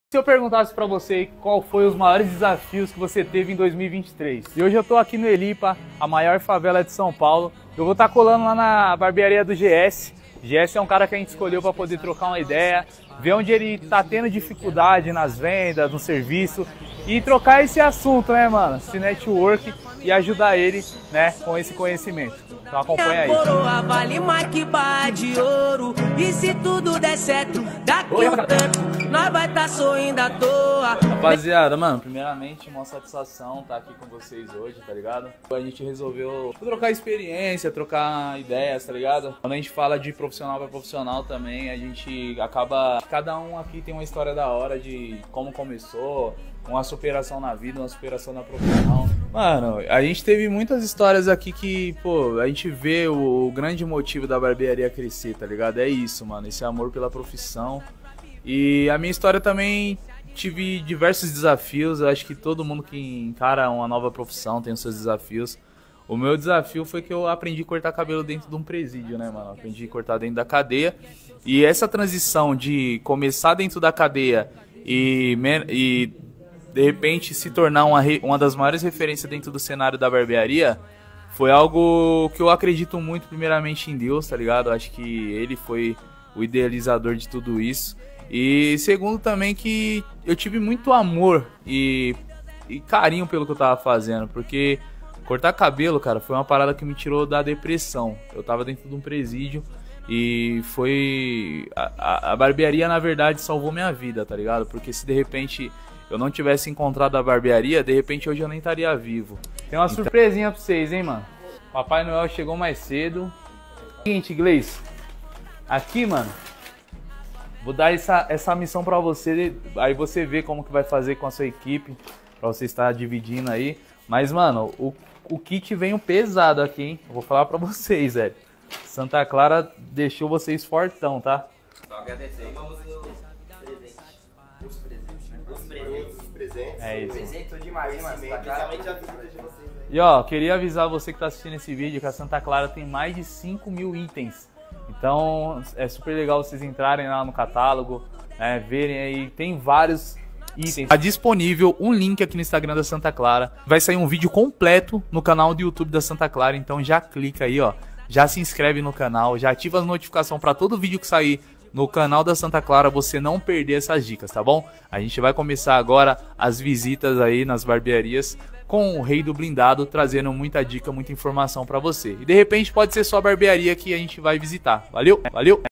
Se eu perguntasse pra você qual foi os maiores desafios que você teve em 2023. E hoje eu tô aqui no Elipa, a maior favela de São Paulo. Eu vou estar colando lá na barbearia do GS. GS é um cara que a gente escolheu para poder trocar uma ideia, ver onde ele tá tendo dificuldade nas vendas, no serviço e trocar esse assunto, né, mano? Esse network e ajudar ele, né, com esse conhecimento. Então acompanha aí. Coroa vale mais que barra de ouro. E se tudo der certo, daqui um tempo nós vai tá sorrindo à toa. Rapaziada, mano, primeiramente uma satisfação estar aqui com vocês hoje, tá ligado? A gente resolveu trocar experiência, trocar ideias, tá ligado? Quando a gente fala de profissional para profissional também, a gente acaba... Cada um aqui tem uma história da hora de como começou, uma superação na vida, uma superação na profissão. Mano, a gente teve muitas histórias aqui que, pô, a gente vê o grande motivo da barbearia crescer, tá ligado? É isso, mano, esse amor pela profissão. E a minha história também, tive diversos desafios. Eu acho que todo mundo que encara uma nova profissão tem os seus desafios. O meu desafio foi que eu aprendi a cortar cabelo dentro de um presídio, né, mano? Aprendi a cortar dentro da cadeia. E essa transição de começar dentro da cadeia e de repente se tornar uma das maiores referências dentro do cenário da barbearia foi algo que eu acredito muito, primeiramente, em Deus, tá ligado? Eu acho que ele foi o idealizador de tudo isso. E segundo também que eu tive muito amor e carinho pelo que eu tava fazendo, porque cortar cabelo, cara, foi uma parada que me tirou da depressão. Eu tava dentro de um presídio e foi... A barbearia, na verdade, salvou minha vida, tá ligado? Porque se de repente eu não tivesse encontrado a barbearia, de repente hoje eu nem estaria vivo. Tem uma surpresinha pra vocês, hein, mano? Papai Noel chegou mais cedo. Seguinte, Gleice, aqui, mano, vou dar essa missão pra você, aí você vê como que vai fazer com a sua equipe, pra você estar dividindo aí. Mas, mano, o kit veio pesado aqui, hein? Eu vou falar pra vocês, velho. Santa Clara deixou vocês fortão, tá? Só agradecer. Vamos no presente. Os presentes, né? Os presentes. É isso. Presente demais, hein, mano? Principalmente a visita de vocês, né? E ó, queria avisar você que tá assistindo esse vídeo que a Santa Clara tem mais de 5.000 itens. Então é super legal vocês entrarem lá no catálogo, né, verem aí, tem vários itens. Tá disponível um link aqui no Instagram da Santa Clara. Vai sair um vídeo completo no canal do YouTube da Santa Clara, então já clica aí, ó. Já se inscreve no canal, já ativa as notificações para todo vídeo que sair no canal da Santa Clara, você não perder essas dicas, tá bom? A gente vai começar agora as visitas aí nas barbearias com o Rei do Blindado, trazendo muita dica, muita informação para você. E de repente pode ser só a barbearia que a gente vai visitar. Valeu? Valeu!